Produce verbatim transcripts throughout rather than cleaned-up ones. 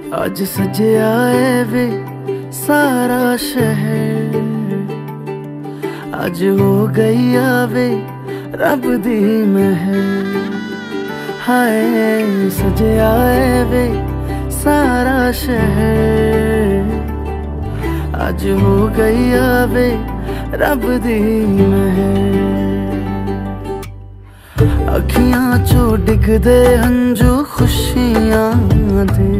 आज सजया है वे सारा शहर, आज हो गई आवे रब दी महर। हाय सजया है वे सारा शहर, आज हो गई आवे रब दी महर। अखियां चो डिगदे हंजू खुशियां दे,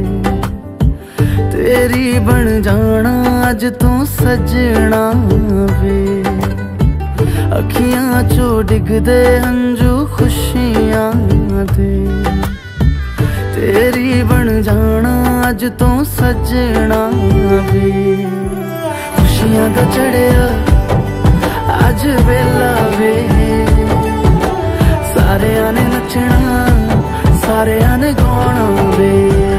तेरी बन जाना अज तू सजना वे। अखियां चो डिगदे हंजू खुशियां दे, तेरी बन जाना अज तू सजना वे। खुशियां दा चढ़िया अज वेला वे, सारेयां ने नचना सारेयां ने गाना वे।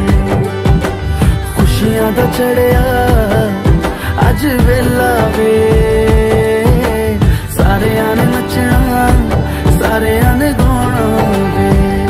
खुशियां दा चढ़िया अज वेला वे, सारेयां ने नचना सारेयां ने गाना वे।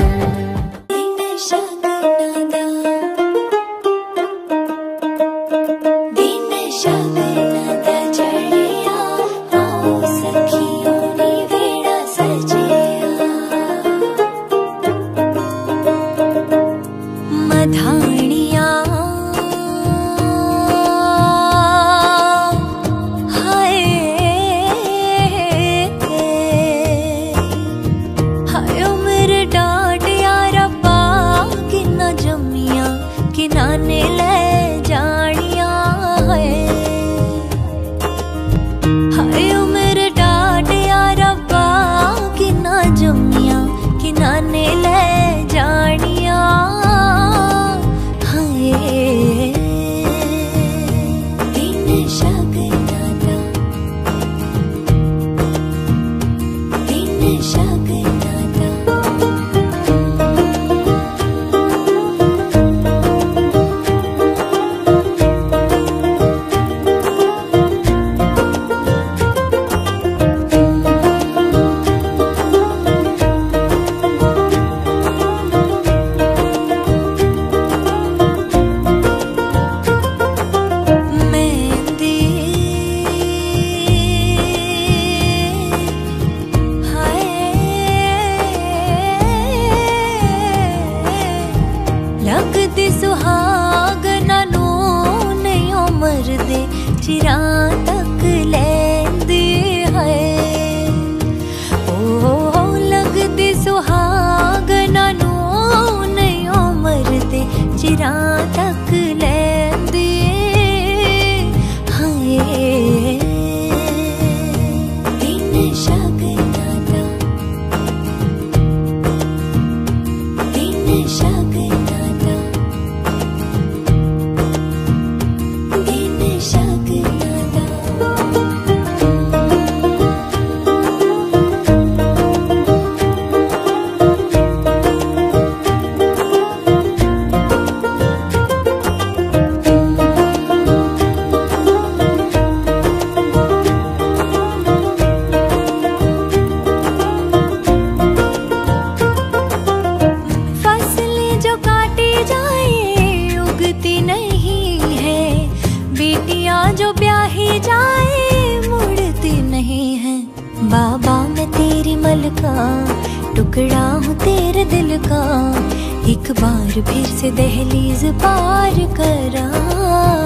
चिरां तक लैंदी है, ओ लगदी सुहागना नू नहीं उमर दे, चिरां तक लैंदी है। दिन शगना दा दिन शगना दा दिन शगना जो ब्याही जाए मुड़ती नहीं है। बाबा मैं तेरी मलका, टुकड़ा हूँ तेरे दिल का, एक बार फिर से दहलीज पार करा।